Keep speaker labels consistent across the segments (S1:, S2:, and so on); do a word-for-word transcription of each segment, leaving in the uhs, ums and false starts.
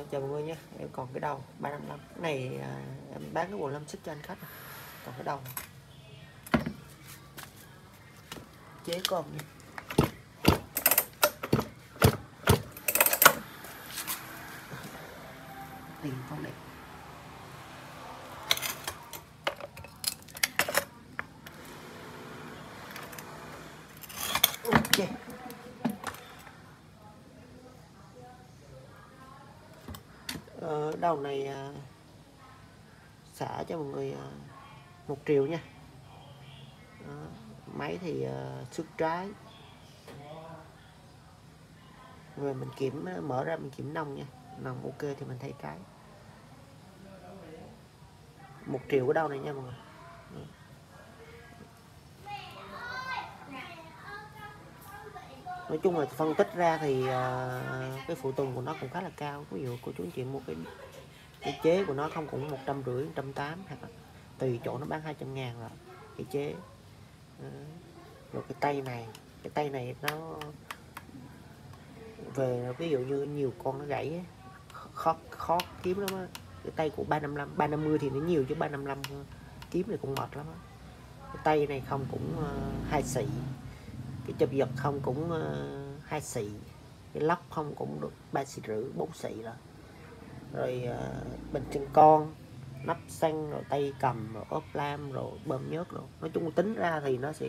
S1: Chào mọi người nhé, em còn cái đầu ba năm lăm cái này à, em bán cái bộ lâm xích cho anh khách, còn cái đầu này. Chế con nha. Tiền con đẹp. Ok. Ờ, đầu này à, xả cho mọi người à, một triệu nha. Đó, máy thì à, xước trái. Rồi mình kiểm mở ra mình kiểm nông nha, nông ok thì mình thay cái. Một triệu cái đầu này nha mọi người. Nói chung là phân tích ra thì uh, cái phụ tùng của nó cũng khá là cao. Ví dụ cô chú anh chị mua cái cái chế của nó không cũng một trăm rưỡi, một trăm tám hoặc là tùy chỗ nó bán hai trăm ngàn rồi cái chế. Uh, rồi cái tay này, cái tay này nó về ví dụ như nhiều con nó gãy ấy, khó khó kiếm lắm á. Cái tay của ba năm lăm, ba năm mươi thì nó nhiều chứ ba năm lăm kiếm này cũng mệt lắm á. Cái tay này không cũng uh, hai xị, cái chụp giật không cũng uh, hai xị, cái lóc không cũng được ba xị rưỡi, bốn xị rồi. Rồi uh, bình chân con, nắp xăng, rồi tay cầm, rồi ốp lam, rồi bơm nhớt, rồi nói chung tính ra thì nó sẽ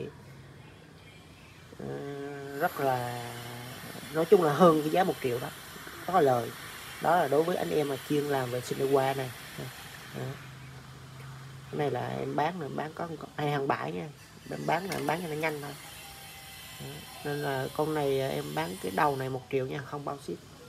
S1: uh, rất là, nói chung là hơn cái giá một triệu đó, rất là lời. Đó là đối với anh em mà chuyên làm về sinh đi qua này. Đó. Cái này là em bán là em bán có hai hàng bãi nha, em bán là em bán cho nó nhanh thôi. Đó. Nên là con này em bán cái đầu này một triệu nha, không bao ship.